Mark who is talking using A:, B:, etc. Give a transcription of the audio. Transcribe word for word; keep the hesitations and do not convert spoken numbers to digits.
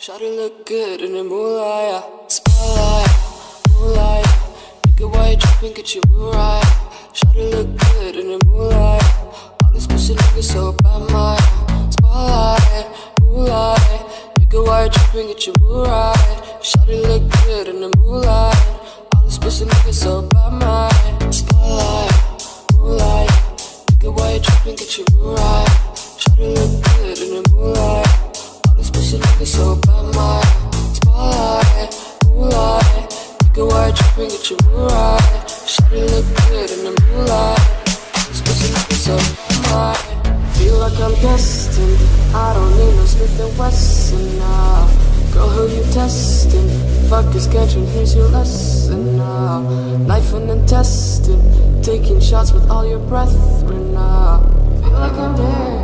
A: Shawty look good in the moonlight, spotlight, moonlight. Nigga, why you tripping? Get your mood right. Shawty look good in the moonlight. All these pussy niggas so bad, my spotlight, moonlight. Nigga, why you tripping? Get your mood right. Shawty look good in the moonlight. All these pussy niggas so bad, my spotlight, moonlight. Nigga, why you tripping? Get your mood right. Shawty look good in the moonlight. Pussy nigga so bad, my spotlight, moonlight. Nigga, why you tripping? Get your mood right. Shawty look good in the moonlight. This pussy nigga so bad, my feel like I'm destined. I don't need no Smith and Wesson now. Girl, who you testing? Fuck is catching, here's your lesson now. Knife and intestine, taking shots with all your brethren now. Feel like I'm there.